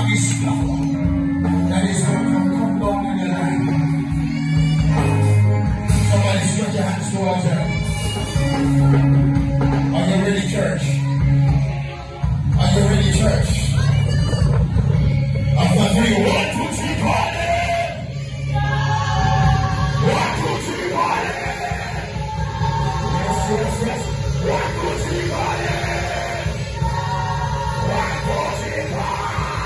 that is going to come down in the line. Somebody stretch your hands towards her. Are you ready, church? Are you ready, church? After 3, 1, 2, 3, party! 1, 2, 3, party! Yes. 1, 2, 3, party! 1, 2, 3, party!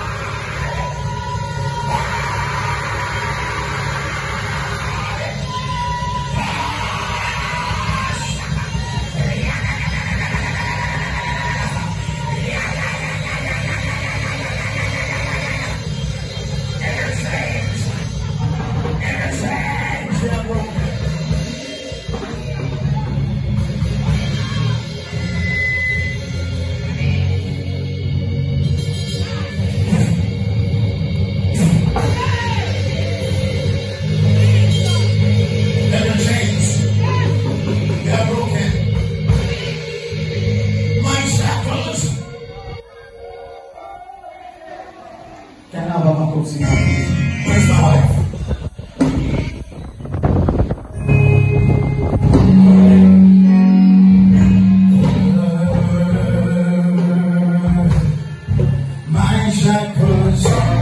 Where's my wife? My shackles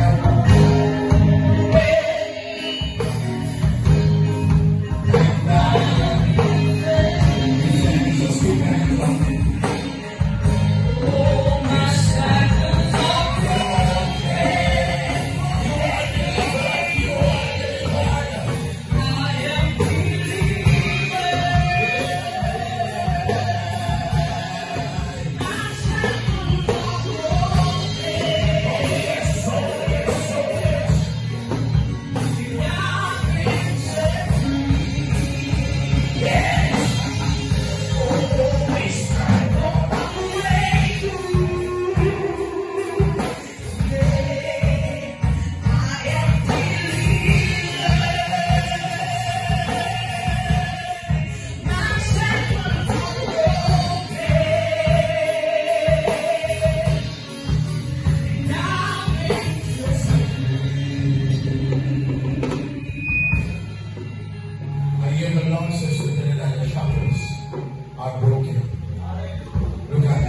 are broken. Look at me.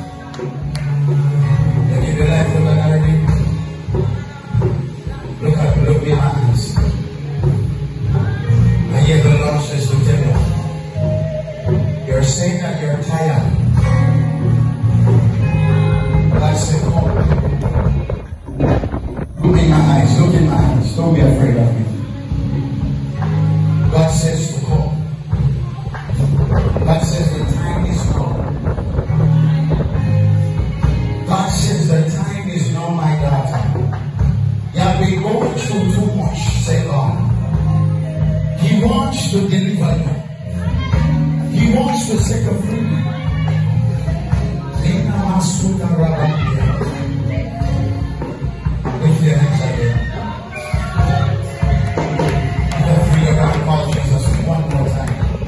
Look at the life of another day. Look at me. Look me in my eyes. I hear the Lord says to tell you, you're saying that you're tired. But I said, come. Look in my eyes. Look in my eyes. Don't be afraid of me. God says to come. God says the time is now. God says the time is now, my daughter. You have been going through too much, say God. He wants to deliver you. He wants to set you free. Lift your hands again. Don't forget about call Jesus one more time.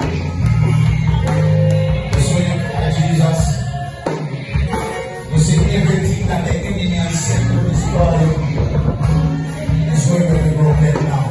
Jesus, you see everything that the enemy has said to destroy you is going to be broken now.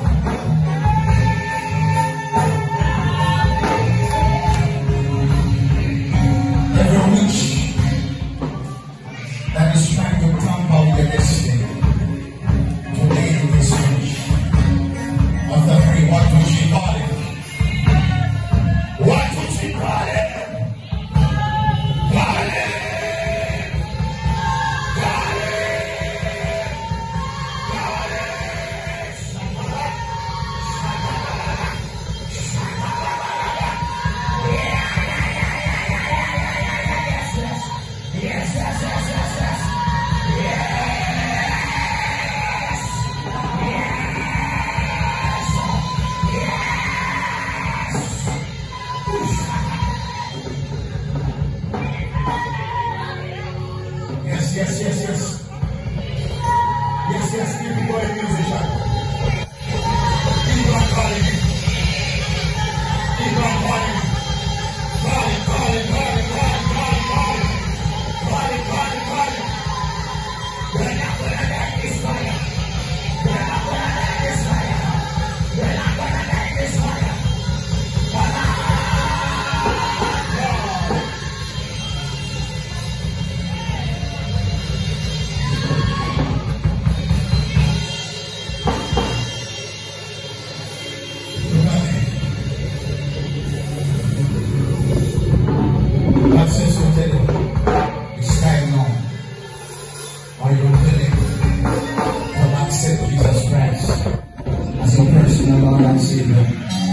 Lord and Savior.